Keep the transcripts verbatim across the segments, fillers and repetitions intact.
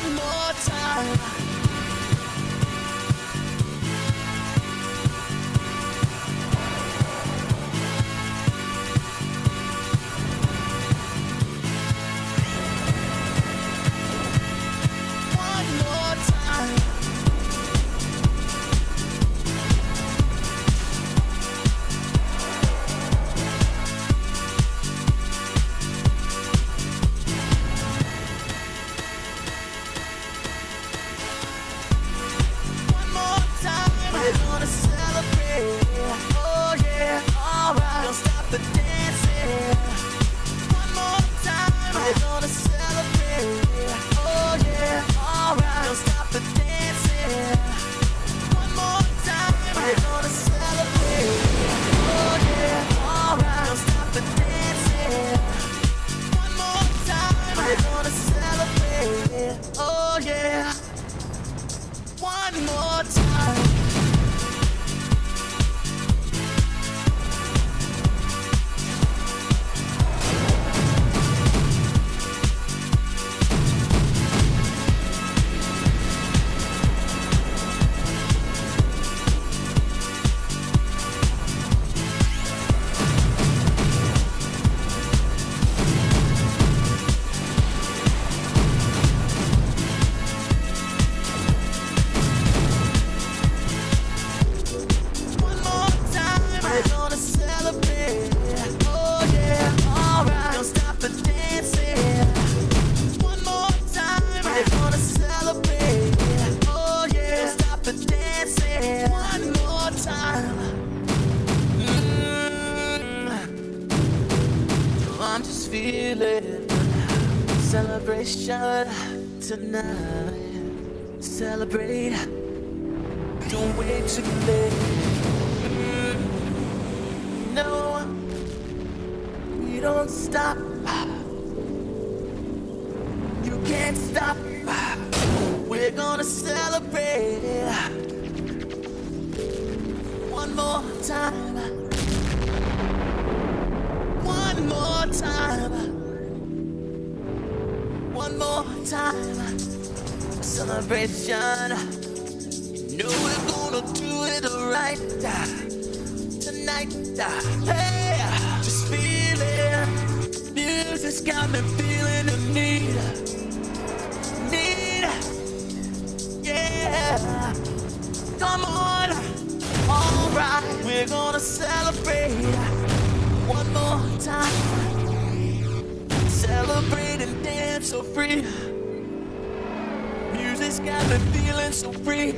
One more time. Celebration tonight. Celebrate. Don't wait too late. Mm, no, we don't stop. You can't stop. We're gonna celebrate. One more time. One more time. One more time, celebration. You know we're gonna do it right tonight. Hey, just feel it. Music's got me feeling the need, need. Yeah, come on. All right, we're gonna celebrate one more time. Celebrate and dance so free. Music's got me feeling so free.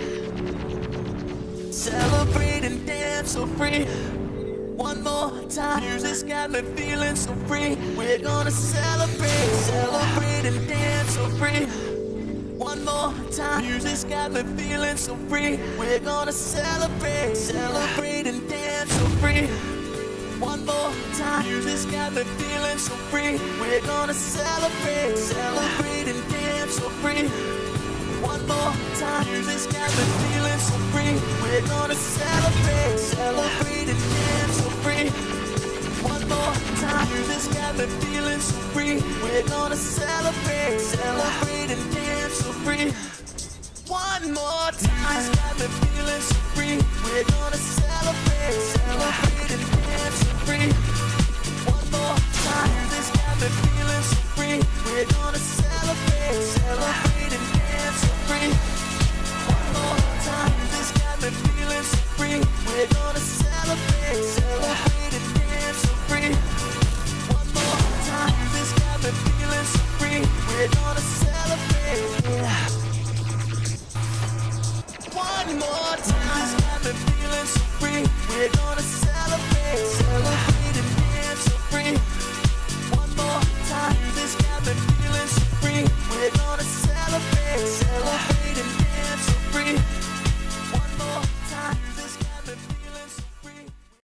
Celebrate and dance so free. One more time. Music's got me feeling so free. We're gonna celebrate. Celebrate and dance so free. One more time. Music's got me feeling so free. We're gonna celebrate. Celebrate and dance so free. One more time. Music's got me feeling so free. We're gonna celebrate. Celebrate and dance so free. One more time. Music's got me feeling so free. We're gonna celebrate. Celebrate and dance so free. One more time. Music's got me feeling so free. We're gonna celebrate. Celebrate and dance so free. One more time. Music's got me feeling so free. We're gonna celebrate. Celebrate and dance so free. One more time. Music's got me feeling so free. We're gonna celebrate. Celebrate and dance so free. One more time. Music's got me feeling so free. We're gonna celebrate. Celebrate and dance so free. One more time. Music's got me feeling so free. We're gonna celebrate. One more time. Music's got me feeling so free. We're gonna celebrate. Celebrate and dance so free. One more time. Music's got me feeling so free. We're gonna celebrate. Celebrate and dance so free.